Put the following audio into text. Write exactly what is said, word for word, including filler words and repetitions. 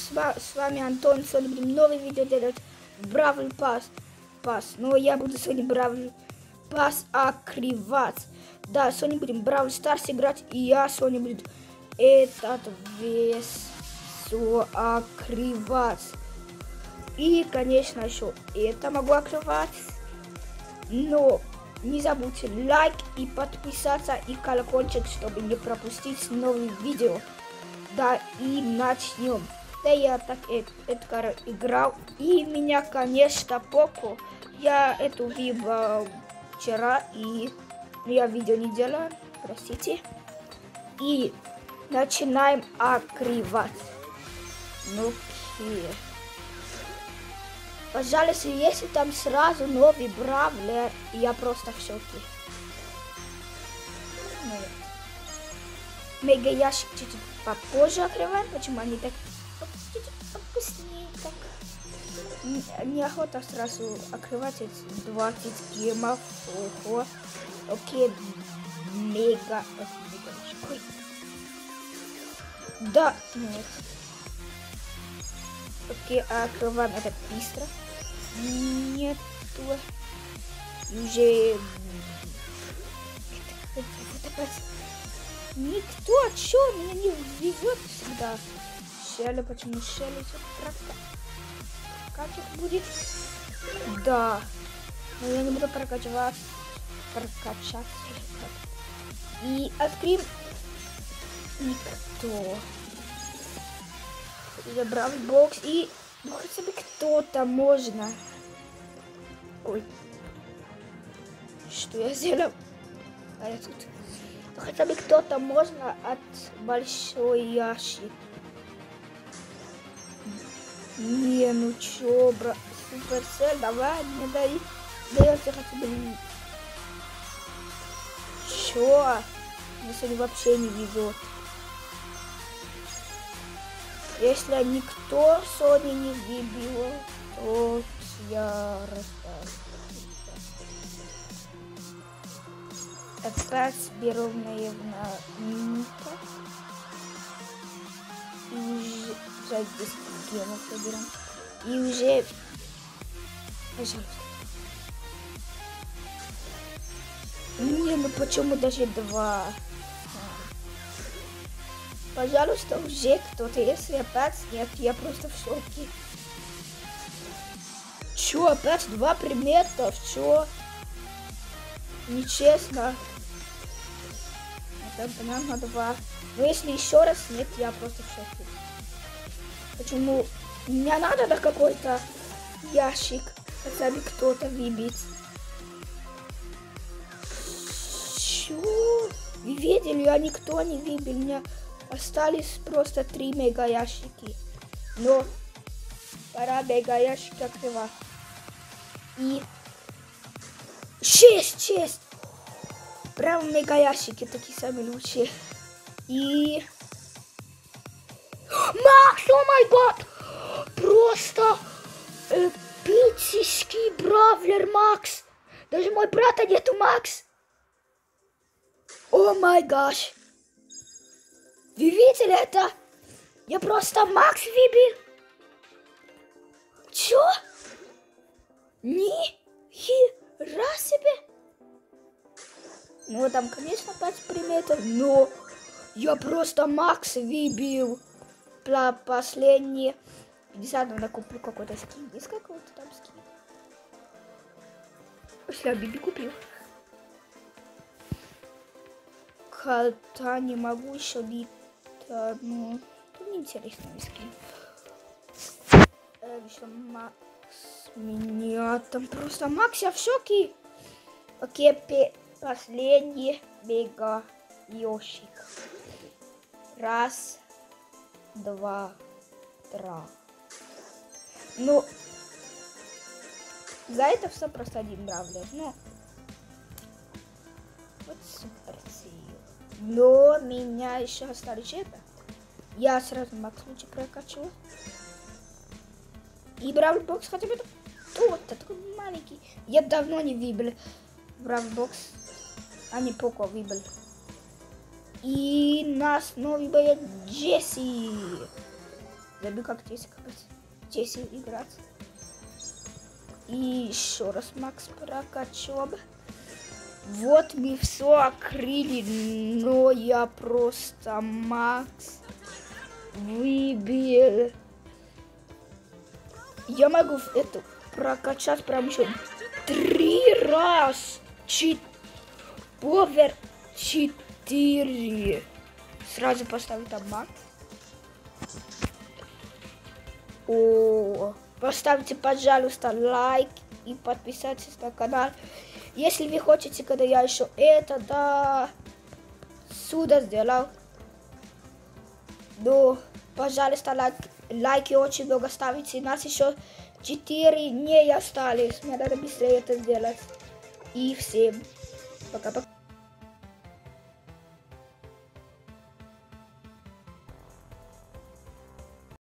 с, с вами Антон. Сегодня будем новое видео делать. Бравл пас. Пас. Но я буду сегодня Бравл пас открывать. Да, сегодня будем Бравл Старс играть. И я сегодня буду этот весь все открывать. И, конечно, еще это могу открывать. Но не забудьте лайк и подписаться и колокольчик, чтобы не пропустить новые видео. Да, и начнем. Да, я так это играл. И меня, конечно, Поко. Я это увидел вчера, и я видео не делал. Простите. И начинаем открывать. Ну, окей. Пожалуйста, если там сразу новый бравлер, я просто в шоке. Мега ящик чуть-чуть попозже открываем. Почему они так чуть-чуть вкуснее, так? Неохота сразу открывать эти двадцать гемов. Ого. Окей. Мега. Ой. Да, нет. Окей, открываем это быстро. Нет. Уже... Никто, чё, меня не везет всегда. Шелли, почему Шелли прокачать будет? Да. Но я не буду прокачивать. Прокачать. И открыть. Никто. Забрал бокс и... Ну хотя бы кто-то можно. Ой. Что я сделал? А я тут... Ну, хотя бы кто-то можно от большой ящик. Не, ну чё, бра... Суперсель, давай, мне дай. Даёте хотя бы... Чё? Мне сегодня вообще не везет. Если никто сегодня не выбил, то я расстался. Опять беру наверное минута. И уже за десять гемов соберем. И уже... Пожалуйста. Не, ну почему даже два? Пожалуйста, уже кто-то, если опять нет, я просто в шоке. Чё, опять два предмета? Чё? Нечестно. Это понятно, два. Но если еще раз нет, я просто в шоке. Почему? Мне надо на какой-то ящик хотя бы кто-то выбить. Чё? Вы видели, а никто не выбил меня. Остались просто три мега ящики. Но пора мега ящики открывать. И шесть, шесть. Прям мега ящики такие самые лучшие. И Макс, о май гад! Просто эпический бравлер Макс. Даже мой брата нету Макс. О май гаш. Вы видели это? Я просто Макс выбил. Чё? Ни хера себе. Ну, там, конечно, пять приметов, но я просто Макс выбил. Про последние пятьдесят, надо куплю какой-то скин. Есть какой-то там скин? Я Биби купил. Хотя не могу еще бить. Ну, тут неинтересный скин. Э, что Макс меня там просто Макс, я в шоке. Окей, последний мега ящик. Раз, два, три. Ну, за это все просто один бравлер. Ну, вот супер сил. Но меня еще остались это. Я сразу Макс лучше прокачу. И Бравл Бокс хотя бы тот-то такой маленький. Я давно не выбил Бравл Бокс. А не Поко выбил. И нас новый боец Джесси. Забыл, как здесь, как здесь играть. И еще раз Макс прокачем. Вот мы все открыли, но я просто Макс выбил. Я могу эту прокачать прям еще три раз. Чит... Повер четыре. Сразу поставлю там Макс. О, поставьте, пожалуйста, лайк и подписывайтесь на канал. Если вы хотите, когда я еще это да сюда сделал, ну, пожалуйста, лайк, лайки очень много ставите. Нас еще четыре не остались. Мне надо быстрее это сделать. И всем пока-пока.